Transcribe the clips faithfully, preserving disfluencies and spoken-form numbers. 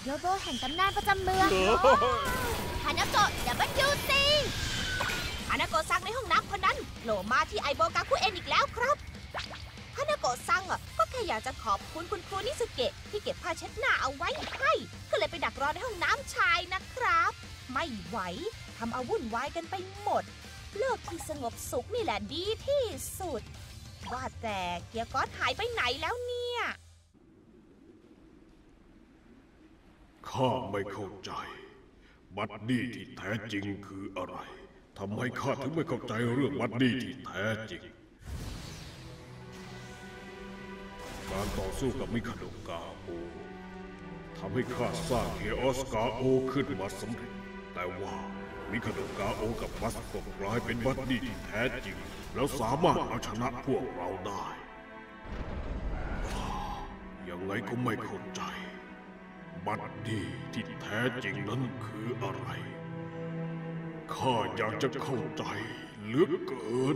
โยโบแห่งตำนานประจำเมืองฮานาโกะดับเบิลยูซีฮานาโกะซังในห้องน้ำคนนั้นโผล่มาที่ไอโบกาคุเอ็นอีกแล้วครับฮานาโกะซังอ่ะก็แค่อยากจะขอบคุณคุณครูนิสึเกะที่เก็บผ้าเช็ดหน้าเอาไว้ให้ก็เลยไปดักรอในห้องน้ำชายนะครับไม่ไหวทำเอาวุ่นวายกันไปหมดเลิกที่สงบสุขนี่แหละดีที่สุดว่าแต่เกียร์ก๊อตหายไปไหนแล้วเนี่ยข้าไม่เข้าใจบัดดี้ที่แท้จริงคืออะไรทำให้ข้าถึงไม่เข้าใจเรื่องบัดดี้ที่แท้จริงการต่อสู้กับมิคาโดกาโอทำให้ข้าสร้างเคออสกาโอขึ้นมาสำเร็จแต่ว่ามิคาโดกาโอกับบัสก็กลายเป็นบัดดี้ที่แท้จริงแล้วสามารถเอาชนะพวกเราได้ยังไงก็ไม่เข้าใจบัดดี้ที่แท้จริงนั้นคืออะไรข้าอยากจะเข้าใจเหลือเกิน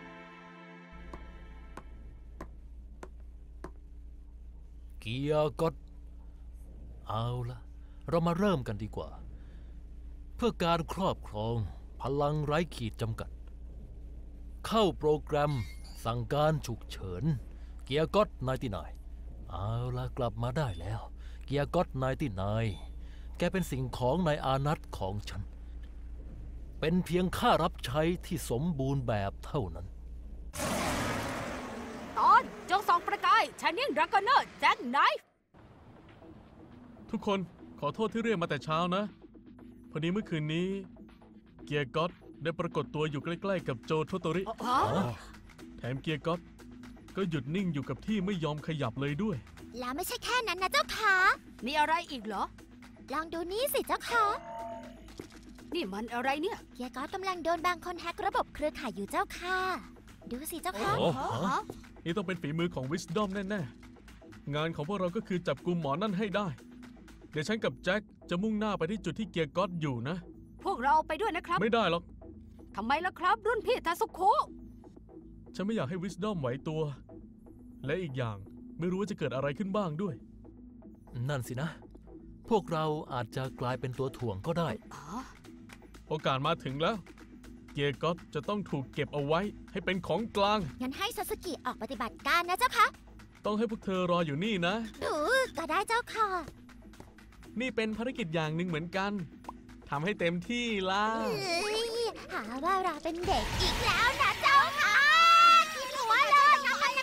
เกียร์ก็เอาละเรามาเริ่มกันดีกว่าเพื่อการครอบครองพลังไร้ขีดจำกัดเข้าโปรแกรมสั่งการฉุกเฉินเกียร์ก็ไนน์ตี้ไนน์เอาละกลับมาได้แล้วเกียร์ก็ไนน์ตี้ไนน์แกเป็นสิ่งของในอานัตของฉันเป็นเพียงข้ารับใช้ที่สมบูรณ์แบบเท่านั้นตอนจงส่องประกายชานิ่งดราก้อนเนอร์แจ็คไนฟ์ทุกคนขอโทษที่เรียกมาแต่เช้านะพอดีเมื่อคืนนี้เกียร์ก็อตได้ปรากฏตัวอยู่ใกล้ๆกับโจโทโตริแถมเกียร์ก็อตก็หยุดนิ่งอยู่กับที่ไม่ยอมขยับเลยด้วยแล้วไม่ใช่แค่นั้นนะเจ้าค่ะมีอะไรอีกเหรอลองดูนี่สิเจ้าค่ะนี่มันอะไรเนี่ยเกียร์ก็อตกำลังโดนบางคนแฮกระบบเครือข่ายอยู่เจ้าค่ะดูสิเจ้าค่ะนี่ต้องเป็นฝีมือของ Wisdom แน่ๆงานของพวกเราก็คือจับกุมหมอนั่นให้ได้เดี๋ยวฉันกับแจ็คจะมุ่งหน้าไปที่จุดที่เกียร์ก็อตอยู่นะพวกเราไปด้วยนะครับไม่ได้หรอกทำไมล่ะครับรุ่นพี่ทาสุโคะฉันไม่อยากให้ Wisdom ไหวตัวและอีกอย่างไม่รู้ว่าจะเกิดอะไรขึ้นบ้างด้วยนั่นสินะพวกเราอาจจะกลายเป็นตัวถ่วงก็ได้โอกาสมาถึงแล้วเกียร์ก็อตจะต้องถูกเก็บเอาไว้ให้เป็นของกลางงั้นให้ซาสึกิออกปฏิบัติการนะเจ้าค่ะต้องให้พวกเธอรออยู่นี่นะดูก็ได้เจ้าค่ะนี่เป็นภารกิจอย่างหนึ่งเหมือนกันทำให้เต็มที่ล่ะหาว่าเราเป็นเด็กอีกแล้วนะเจ้าค่ะกินหัวเลย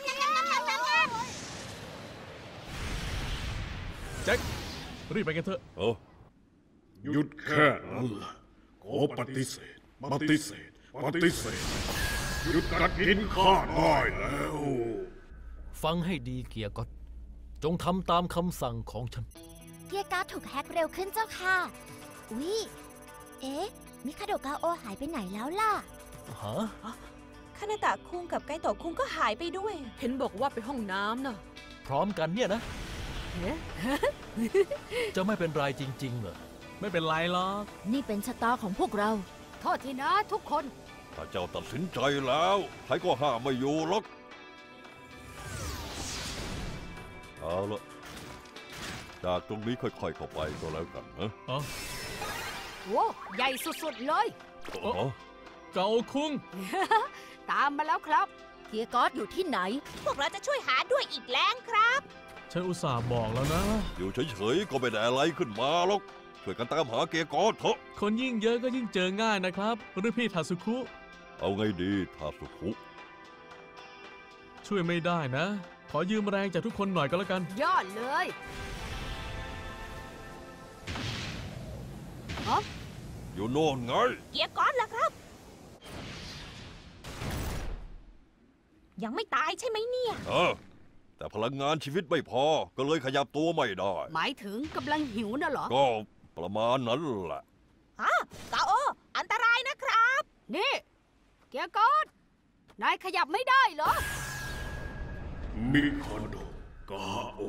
แจ็ครีบไปกันเถอะเออหยุดแค่นั้นล่ะขอปฏิเสธปฏิเสธปฏิเสธหยุดกัดกินข้าได้แล้วฟังให้ดีเกียร์ก็จงทำตามคำสั่งของฉันเกียร์การ์ดถูกแฮกเร็วขึ้นเจ้าค่ะวิเอ๊ะมิคาโดกาโอหายไปไหนแล้วล่ะฮะคานาตะคุงกับไกโตะคุงก็หายไปด้วยเห็นบอกว่าไปห้องน้ำนะพร้อมกันเนี่ยนะจะไม่เป็นไรจริงๆเหรอไม่เป็นไรหรอกนี่เป็นชะตาของพวกเราโทษทีนะทุกคนถ้าเจ้าตัดสินใจแล้วใครก็ห้ามไม่อยู่หรอกเอาละจากตรงนี้ค่อยๆเข้าไปก็แล้วกันนะอ๋อโว้ใหญ่สุดๆเลยอ๋อเกาคุงตามมาแล้วครับเกียร์ก๊อตอยู่ที่ไหนพวกเราจะช่วยหาด้วยอีกแรงครับฉันอุตส่าห์บอกแล้วนะอยู่เฉยๆก็ไม่ได้อะไรขึ้นมาหรอกช่วยกันตามหาเกียร์ก๊อตเถอะคนยิ่งเยอะก็ยิ่งเจอง่ายนะครับรุ่นพี่ทาสุคุเอาไงดีทาสุคุช่วยไม่ได้นะขอยืมแรงจากทุกคนหน่อยก็แล้วกันยอดเลยฮะอยู่โน่นไงเกียร์ก๊อตล่ะครับยังไม่ตายใช่ไหมเนี่ยเออแต่พลังงานชีวิตไม่พอก็เลยขยับตัวไม่ได้หมายถึงกำลังหิวน่ะเหรอก็ประมาณนั้นแหละฮะกาโออันตรายนะครับนี่เกียร์ก๊อตนายขยับไม่ได้เหรอมิคาโดกาโอ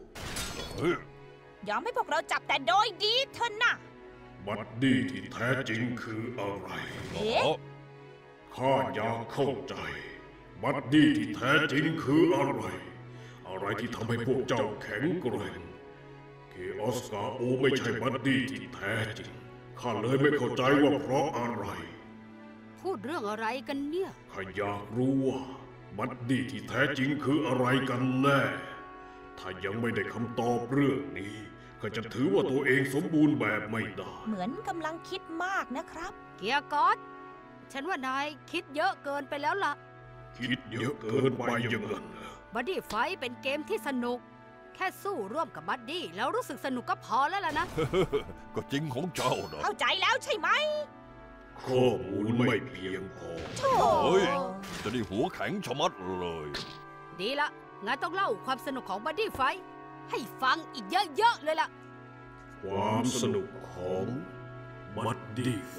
ยอมให้พวกเราจับแต่โดยดีเถอะนะบัดดี้ที่แท้จริงคืออะไรเอ๊ะข้าอยากเข้าใจบัดดี้ที่แท้จริงคืออะไรอะไรที่ทำให้พวกเจ้าแข็งแกร่งเคออสกาโอไม่ใช่บัดดี้ที่แท้จริงข้าเลยไม่เข้าใจว่าเพราะอะไรพูดเรื่องอะไรกันเนี่ยข้าอยากรู้ว่าบัดดี้ที่แท้จริงคืออะไรกันแน่ ถ้ายังไม่ได้คำตอบเรื่องนี้ข้าจะถือว่าตัวเองสมบูรณ์แบบไม่ได้เหมือนกำลังคิดมากนะครับเกียร์กอสฉันว่านายคิดเยอะเกินไปแล้วล่ะคิดเยอะเกินไปอย่างนั้นเหรอบัดดี้ไฟท์เป็นเกมที่สนุก แค่สู้ร่วมกับบัดดี้แล้วรู้สึกสนุกก็พอแล้วล่ะนะก็จริงของเจ้านะเข้าใจแล้วใช่ไหมข้อมูลไม่เพียงพอโถ่เฮ้ย จะได้หัวแข็งชะมัดเลยดีละงั้นต้องเล่าความสนุกของบัดดี้ไฟท์ให้ฟังอีกเยอะๆเลยล่ะความสนุกของบัดดี้ไฟ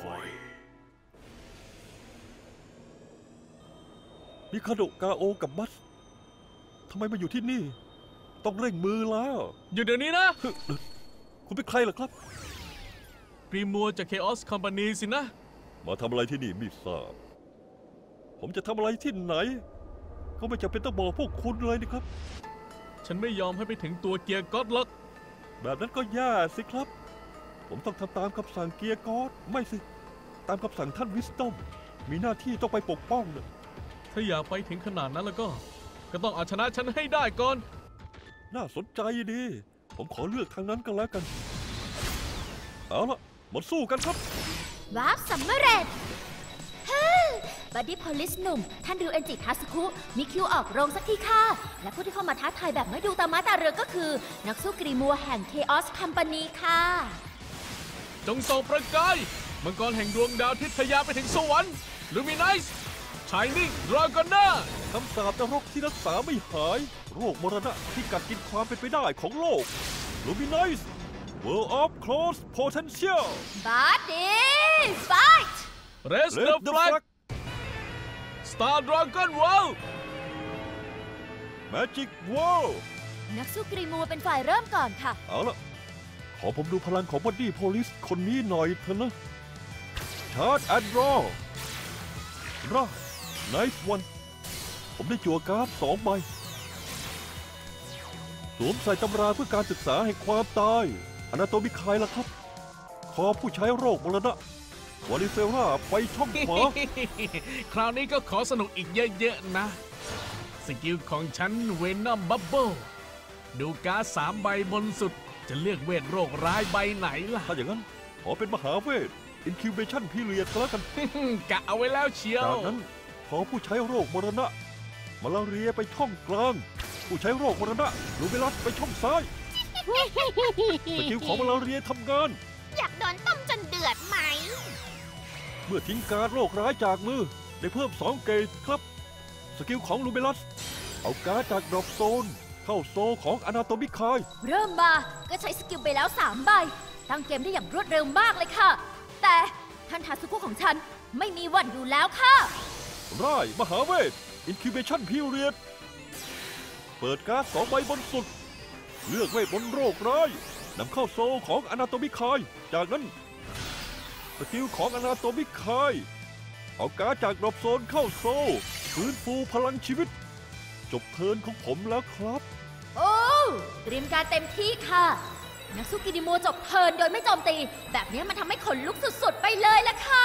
มิคาโดะกาโอกับบัสทำไมมาอยู่ที่นี่ ต้องเร่งมือแล้วอยู่เดี๋ยวนี้นะคุณเป็นใครล่ะครับกรีมัวจาก Chaos Company สินะมาทำอะไรที่นี่ไม่ทราบ ผมจะทำอะไรที่ไหน ก็ไม่จำเป็นต้องบอกพวกคุณเลยนะครับฉันไม่ยอมให้ไปถึงตัวเกียร์ก็อดหรอกแบบนั้นก็แย่สิครับ ผมต้องทำตามคำสั่งเกียร์กอดไม่สิ ตามคำสั่งท่านวิสตอม มีหน้าที่ต้องไปปกป้องนะถ้าอยากไปถึงขนาดนั้นแล้วก็ ก็ต้องเอาชนะฉันให้ได้ก่อนน่าสนใจดี ผมขอเลือกทางนั้นกันแล้วกัน เอาล่ะมาสู้กันครับว้าวสำเร็จฮึบัดดี้พอลิสหนุ่ม ท่านริวเอนจิทัสคุมีคิวออกโรงสักทีค่ะ และผู้ที่เข้ามาท้าทายแบบไม่ดูตาม้าตาเรือก็คือ นักสู้กรีมัวแห่ง Chaos Company ค่ะจงส่องประกาย มังกรแห่งดวงดาวทิศยาไปถึงสวรรค์ลูมินิสชายนิ่งดราก้อนน่าคำสาปนรกที่รักษาไม่หาย โรคมรณะที่กัดกินความเป็นไปได้ของโลก Luminous World of Close Potential บัดดี้ไฟท์เรสเด Let อะ the แฟล Flag กสตาร์ดราก้อนวอล Magic World นักสู้กรีมัวเป็นฝ่ายเริ่มก่อนค่ะเอาล่ะ ขอผมดูพลังของบอดี้โพลิสคนนี้หน่อยเถอะนะ Charge and Draw ร่า Nice one ผมได้จั่วการ์ดสองใบ สวมใส่ตำราเพื่อการศึกษาแห่งความตาย อนาโตมิคายล่ะครับ ขอผู้ใช้โรคมรณะวอลิเซราไปช่องขวาคราวนี้ก็ขอสนุกอีกเยอะๆนะ สกิลของฉันเวนอมบับเบิลดูการ์ดสามใบบนสุด จะเลือกเวทโรคร้ายใบไหนล่ะถ้าอย่างนั้น ขอเป็นมหาเวท Incubation Period ก็แล้วกันกะเอาไว้แล้วเชียวจากนั้นขอผู้ใช้โรคมรณะมาลาเรียไปช่องกลาง ผู้ใช้โรคมรณะลูเบลัสไปช่องซ้ายสกิลของมาลาเรียทำงานอยากโดนต้มจนเดือดไหมเมื่อทิ้งการโรคร้ายจากมือ ได้เพิ่มสองเกรดครับ สกิลของลูเบลัสเอาการ์ดจากดรอปโซน เข้าโซของอนาโตมิคายเริ่มมาก็ใช้สกิลไปแล้วสามใบ ตั้งเกมได้อย่างรวดเร็วมากเลยค่ะ แต่ท่านทาสุคุของฉันไม่มีวันอยู่แล้วค่ะร่ายมหาเวท Incubation Period เปิดการ์ดสองใบบนสุด เลือกเวทบนโรคร้ายนำเข้าโซของอนาโตมิคาย จากนั้นสกิลของอนาโตมิคาย เอาการ์ดจากดรอปโซนเข้าโซฟื้นฟูพลังชีวิต จบเทิร์นของผมแล้วครับโอ้เตรียมการเต็มที่ค่ะ นักสู้กินิโมจบเทิร์นโดยไม่โจมตี แบบนี้มันทำให้ขนลุกสุดๆไปเลยล่ะค่ะ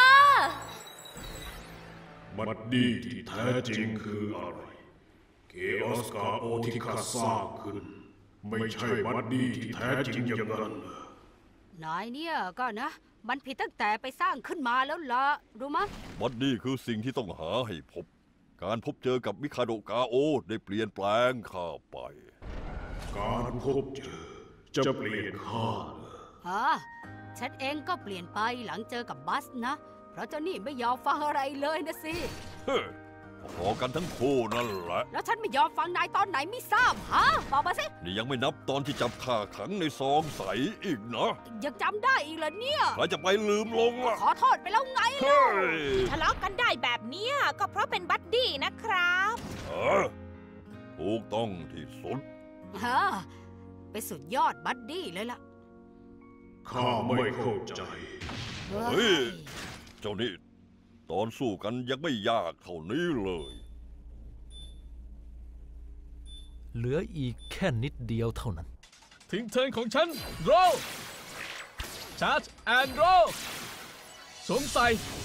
บัดดี้ที่แท้จริงคืออะไรเคออสกาโอที่ข้าสร้างขึ้น ไม่ใช่บัดดี้ที่แท้จริงอย่างนั้นเหรอนายเนี่ยก็นะ มันผิดตั้งแต่ไปสร้างขึ้นมาแล้วล่ะ รู้มะบัดดี้คือสิ่งที่ต้องหาให้พบ การพบเจอกับมิคาโดกาโอได้เปลี่ยนแปลงข้าไปการพบเจอจะเปลี่ยนข้าเหรอฮะฉันเองก็เปลี่ยนไปหลังเจอกับบัสนะ เพราะเจ้านี่ไม่ยอมฟังอะไรเลยนะสิเฮ้ยพอกันทั้งคู่นั่นแหละแล้วฉันไม่ยอมฟังนายตอนไหนไม่ทราบฮะ บอกมาสินี่ยังไม่นับตอนที่จับข้าขังในซองใสอีกนะยังจำได้อีกเหรอเนี่ยใครจะไปลืมลงล่ะขอโทษไปแล้วไงเฮ้ยทะเลาะกันได้แบบเนี้ยก็เพราะเป็นบัดดี้นะครับเออถูกต้องที่สุดฮะเป็นสุดยอดบัดดี้เลยล่ะข้าไม่เข้าใจเฮ้ย เจ้านี่ตอนสู้กันยังไม่ยากเท่านี้เลยเหลืออีกแค่นิดเดียวเท่านั้นถึงเทิร์นของฉันโรชาร์จแอนด์โรสวมใส่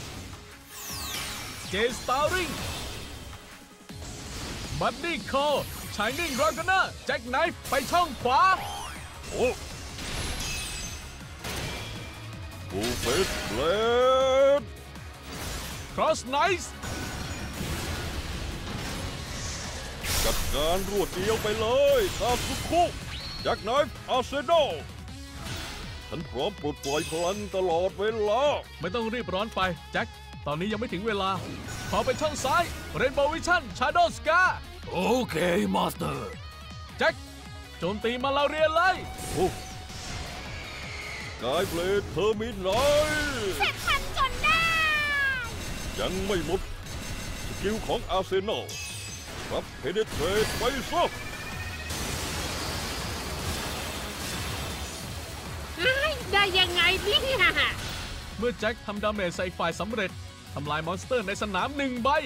เจสตาริงบัดดี้คอชายนิ่งรอนกันเนอร์แจ็คไนฟ์ไปช่องขวาโอ้ฟูเฟสเบลดครอสไนส์จัดการรวดเดียวไปเลยคาซุคุแจ็คไนฟ์อาร์เซนอลฉันพร้อมปลดปล่อยพลังตลอดเวลาไม่ต้องรีบร้อนไปแจ็คตอนนี้ยังไม่ถึงเวลาขอไปช่องซ้ายเรนโบว์วิชั่นชาโดว์สกาโอเคมาสเตอร์แจ็คโจมตีมาลาเรียเลยโอ้กายเบลดเทอร์มินอยเสร็จทันจนได้ยังไม่หมดสกิลของอาร์เซนอลรับเพเนเทรตไปซะได้ยังไงเนี่ยเมื่อแจ็คทำดาเมจใส่ฝ่ายสำเร็จทำลายมอนสเตอร์ในสนามหนึ่งใบ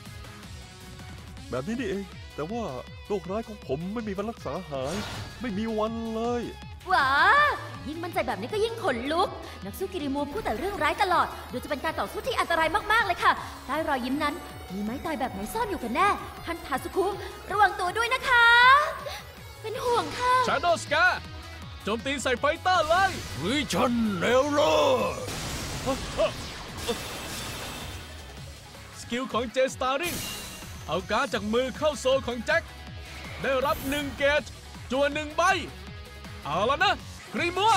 แบบนี้นี่เองแต่ว่าโรคร้ายของผมไม่มีวันรักษาหายไม่มีวันเลยว้ายิ่งมั่นใจแบบนี้ก็ยิ่งขนลุกนักสู้กิริมูพูดแต่เรื่องร้ายตลอดดูจะเป็นการต่อสู้ที่อันตรายมากๆเลยค่ะใต้รอยยิ้มนั้นมีไม้ตายแบบไหนซ่อนอยู่กันแน่ท่านทาซุคุระวังตัวด้วยนะคะเป็นห่วงค่ะชาโดว์สกาโจมตีใส่ไฟเตอร์เลยวิชันเนลโรสกิลของเจสตาริงเอาการ์ดจากมือเข้าโซของแจ็คได้รับหนึ่งเกจจวนหนึ่งใบเอาแล้วนะกรีมัว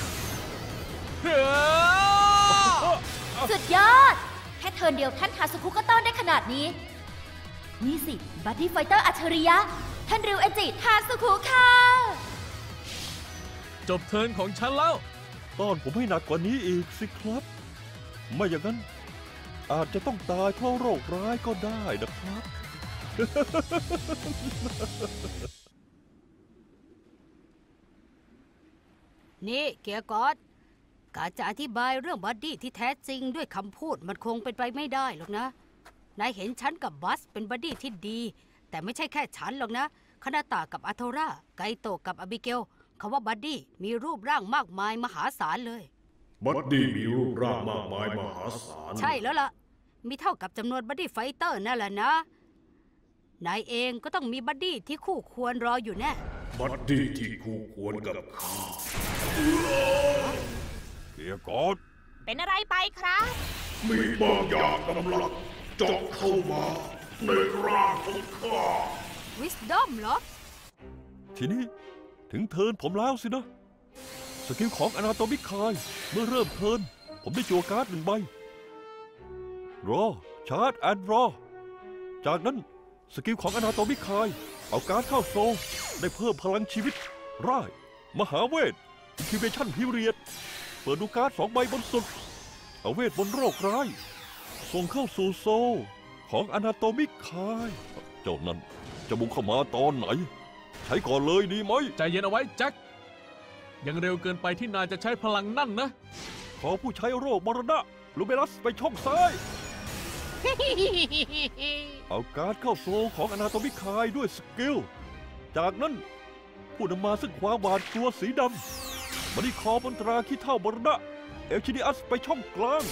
สุดยอดแค่เทิร์นเดียวท่านทาซุคุก็ต้อนได้ขนาดนี้นี่สิบัดดี้ไฟเตอร์อัจฉริยะท่านริวเอจิทาซุคุค่ะจบเทิร์นของฉันแล้วต้อนผมให้หนักกว่านี้อีกสิครับไม่อย่างนั้นอาจจะต้องตายเพราะโรคร้ายก็ได้นะครับนี่เกียร์กอดการจะอธิบายเรื่องบัดดี้ที่แท้จริงด้วยคำพูดมันคงเป็นไปไม่ได้หรอกนะนายเห็นฉันกับบัสเป็นบัดดี้ที่ดีแต่ไม่ใช่แค่ฉันหรอกนะคานาตะกับอาโทราไกโตะกับอบิเกลคำว่าบัดดี้มีรูปร่างมากมายมหาศาลเลยบัดดี้มีรูปร่างมากมายมหาศาลใช่แล้วล่ะมีเท่ากับจำนวนบัดดี้ไฟเตอร์นั่นแหละนะนายเองก็ต้องมีบัดดี้ที่คู่ควรรออยู่แน่บัดดี้ที่คู่ควรกับข้าเกียร์กอดเป็นอะไรไปครับมีบางอย่างกำลังเจาะเข้ามาในร่างของข้าวิสดอมเหรอทีนี้ถึงเทิร์นผมแล้วสินะสกิลของอนาโตมิคายเมื่อเริ่มเทิร์นผมได้จั่วการ์ดหนึ่งใบรอชาร์จแอนด์รอจากนั้นสกิลของอนาโตมิคายเอาการ์ดเข้าโซได้เพิ่มพลังชีวิตร่ายมหาเวทอินคิวเบชั่นพิเรียดเปิดดูการ์ดสองใบบนสุดเอาเวทบนโรคร้ายส่งเข้าสู่โซของอนาโตมิคายเจ้านั้นจะบุกเข้ามาตอนไหนใช้ก่อนเลยดีไหมใจเย็นเอาไว้แจ็คยังเร็วเกินไปที่นายจะใช้พลังนั่นนะขอผู้ใช้โรคมรณะลูเบลัสไปช่องซ้าย เอาการ์ดเข้าโซของอนาโตมิคายด้วยสกิลจากนั้นผู้นำมาซึ่งความหวาดกลัวสีดำบัดดี้คอบนตราขี้เท่ามรณะเอลชิดิอัสไปช่องกลาง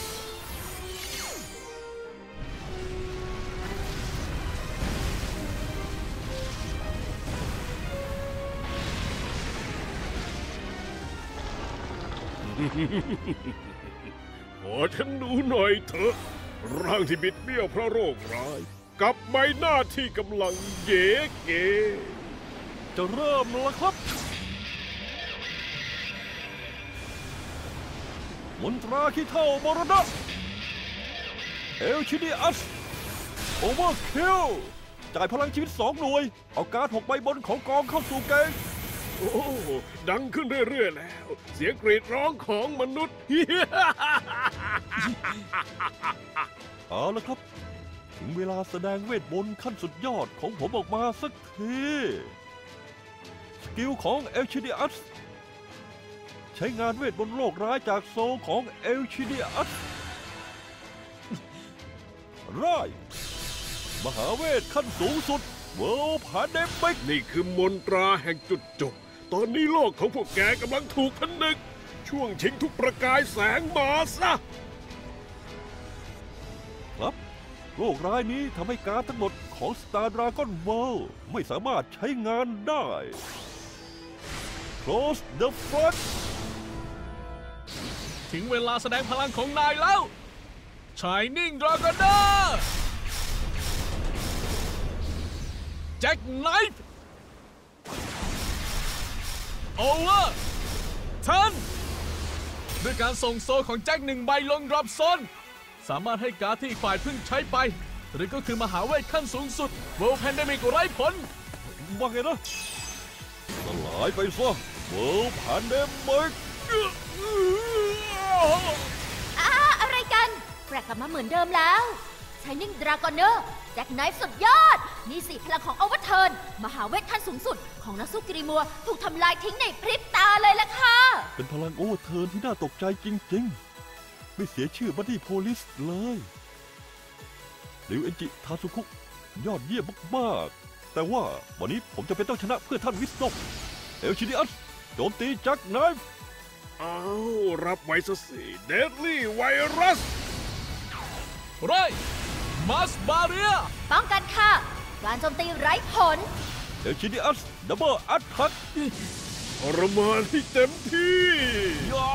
ขอฉันดูหน่อยเถอะร่างที่บิดเบี้ยวเพราะโรคร้ายกับใบหน้าที่กำลังเก๋เก๋จะเริ่มแล้วครับมนตราขี้เท่ามรณะเอลชิดิอัสโอเวอร์คิลจ่ายพลังชีวิตสองหน่วยเอาการ์ดหกใบบนของกองเข้าสู่เกมโอ้ดังขึ้นเรื่อยๆแล้วเสียงกรีดร้องของมนุษย์เอาละครับถึงเวลาแสดงเวทมนต์ขั้นสุดยอดของผมออกมาสักทีสกิลของเอลชิดิอัสใช้งานเวทมนต์โลกร้ายจากโซลของเอลชิดิอัสร่ายมหาเวทขั้นสูงสุดเวิลด์พาเดมิกนี่คือมนตราแห่งจุดจบตอนนี้โลกของพวกแกกำลังถูกผนึกช่วงชิงทุกประกายแสงมาซะครับโรคร้ายนี้ทำให้การ์ดทั้งหมดของ Star Dragon World ไม่สามารถใช้งานได้ Close the front ถึงเวลาแสดงพลังของนายแล้ว Shining Dragonair Jack Knife Over ทันด้วยการส่งโซ่ของแจ็คหนึ่งใบลงดรอปโซนสามารถให้การ์ดที่อีกฝ่ายเพิ่งใช้ไป หรือก็คือมหาเวทขั้นสูงสุด World Pandemic ไร้ผลว่าไงนะสลายไปซะ World Pandemic อ้าอะไรกันแปลกกลับมาเหมือนเดิมแล้ว Shining Dragonair แจ็คไนฟ์สุดยอด นี่สิพลังของโอเวอร์เทิร์นมหาเวทขั้นสูงสุดของนักสู้กรีมัวถูกทำลายทิ้งในพริบตาเลยล่ะค่ะเป็นพลังโอเวอร์เทิร์นที่น่าตกใจจริงๆ ไม่เสียชื่อบัดดี้โพลิสเลยริวเอนจิทาสุคุยอดเยี่ยมมากๆแต่ว่าวันนี้ผมจะเป็นต้องชนะเพื่อท่านวิสโตมเอลชินิอัสโจมตีแจ็คไนฟ์เอารับไว้ซะสิเดดลี่ไวรัสไรมาสบาเรียป้องกันค่ะ การโจมตีไร้ผลเอลชินิอัสดับเบิลอัตแทักทรมานให้เต็มที่ยา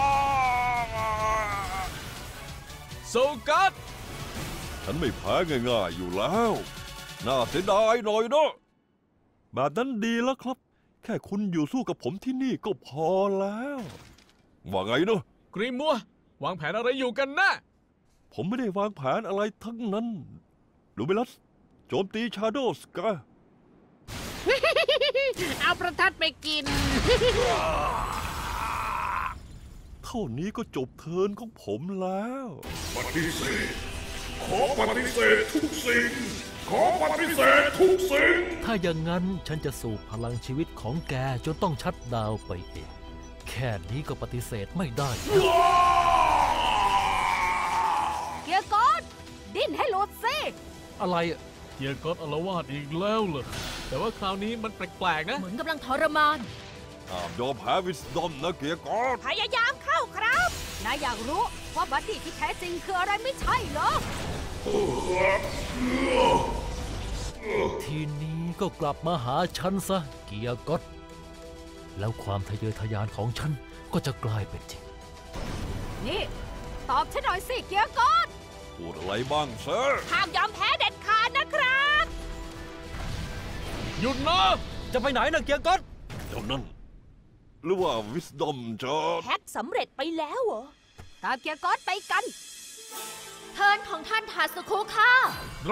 โซกัสฉันไม่แพ้ง่ายๆอยู่แล้ว น่าเสียดายหน่อยเนาะแบบนั้นดีแล้วครับ แค่คุณอยู่สู้กับผมที่นี่ก็พอแล้ว ว่าไงเนาะกรีมัว วางแผนอะไรอยู่กันนะผมไม่ได้วางแผนอะไรทั้งนั้นลูเบลัสโจมตีชาโดว์สกาเอาประทัดไปกินเท่านี้ก็จบเทิร์นของผมแล้วปฏิเสธ ขอปฏิเสธทุกสิ่ง ขอปฏิเสธทุกสิ่งถ้าอย่างนั้นฉันจะสูบพลังชีวิตของแกจนต้องชัดดาวน์ไปเอง แค่นี้ก็ปฏิเสธไม่ได้เกียร์กอดดิ้นให้หลุดสิอะไรอะเกียร์ก็อดอาละวาดอีกแล้วเหรอแต่ว่าคราวนี้มันแปลกๆนะเหมือนกำลังทรมานห้ามยอมแพ้วิสดอมนะเกียร์กอดพยายามเข้าครับนายอยากรู้ว่าบัดดี้ที่แท้จริงคืออะไรไม่ใช่เหรอทีนี้ก็กลับมาหาฉันซะเกียร์ก็อตแล้วความทะเยอทะยานของฉันก็จะกลายเป็นจริงนี่ ตอบฉันหน่อยสิเกียร์กอดพูดอะไรบ้างเซอร์ห้ามยอมแพ้เด็ดขาดนะครับหยุดนะจะไปไหนนะเกียร์ก็อตเจ้านั่นหรือว่าวิสดอมจะแฮ็กสำเร็จไปแล้วเหรอตามเกียร์กอดไปกันเทิร์นของท่านทาสุคุค่ะโร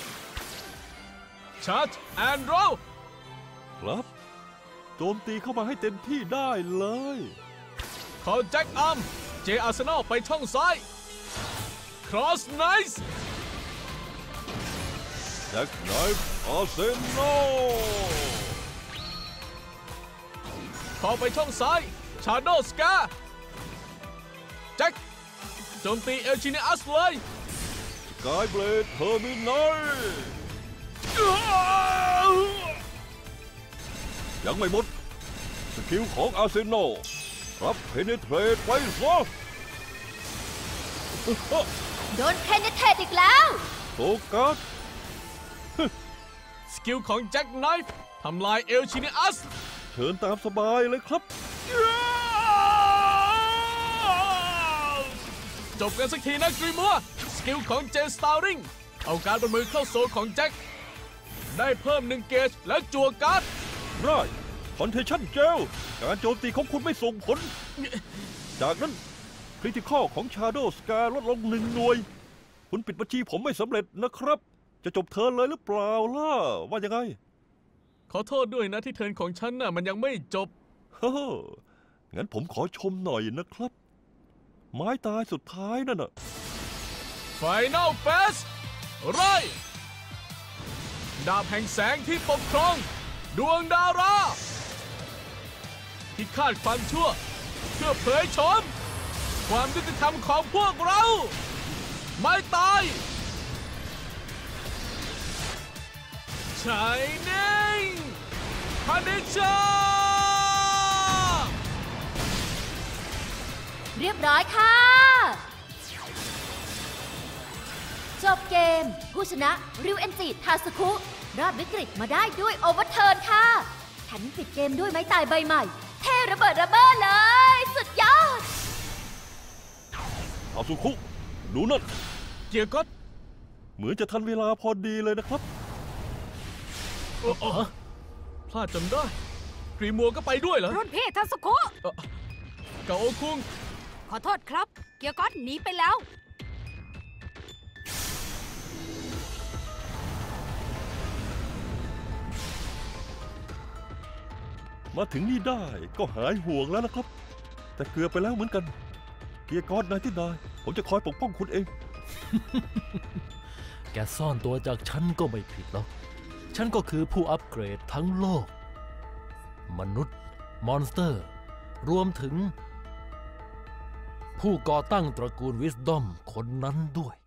ชาร์จแอนด์โรครับ โจมตีเข้ามาให้เต็มที่ได้เลยขอแจ็คอัมเจอาร์เซนอลไปช่องซ้ายครอสไนส์แจ็คไนฟ์อาร์เซนอลขอไปช่องซ้ายชาโดสกาแจ็คโจมตีเอลชิเนอัสเลยสกายเบลดเทอร์มินายยังไม่หมด สกิลของอาร์เซนอลรับเพเนเทรตไปซะโดนเพนเนเทตอีกแล้วโซกัสสกิลของแจ็คไนฟ์ทำลายเอลชิเนอัสเชิญตามสบายเลยครับจบกันสักทีนะกรีมัวสกิลของเจสตาริงเอาการบนมือเข้าโซของแจ็คได้เพิ่มหนึ่งเกจและจั่วการ์ดไรคอนเทชั่นเจลการโจมตีของคุณไม่ส่งผล จากนั้นคริติคอลของชาโดว์สกาลดลงหนึ่งหน่วย คุณปิดบัญชีผมไม่สำเร็จนะครับ จะจบเทิร์นเลยหรือเปล่าล่ะ ว่ายังไงขอโทษด้วยนะที่เทิร์นของฉันน่ะมันยังไม่จบเฮ้องั้นผมขอชมหน่อยนะครับ ไม้ตายสุดท้ายนั่นน่ะ Final Phase ไรดาบแห่งแสงที่ปกครอง ดวงดาราที่คาดความชั่ว เพื่อเผยโฉมความยุติธรรมของพวกเรา ไม่ตายShining Punisher เรียบร้อยค่ะ จบเกม ผู้ชนะริวเอนจิทาสคุรอดวิกฤตมาได้ด้วยโอเวอร์เทิร์นค่ะแถมปิดเกมด้วยไม้ตายใบใหม่ เท่ระเบิดระเบ้อเลย สุดยอดเอาสุคุดูนั่นเกียร์ก๊อตเหมือนจะทันเวลาพอดีเลยนะครับเอ่อเอ่อพลาดจนได้กรีมัวก็ไปด้วยเหรอรุ่นพี่ทัสคุเอ่อเกาโอคุงขอโทษครับ เกียร์ก๊อตหนีไปแล้วมาถึงนี่ได้ก็หายห่วงแล้วนะครับ แต่เกือบไปแล้วเหมือนกัน เกียร์กอดนายที่นายผมจะคอยปกป้องคุณเองแกซ่อนตัวจากฉันก็ไม่ผิดหรอก ฉันก็คือผู้อัปเกรดทั้งโลก มนุษย์ มอนสเตอร์ รวมถึง ผู้ก่อตั้งตระกูลวิสดอมคนนั้นด้วย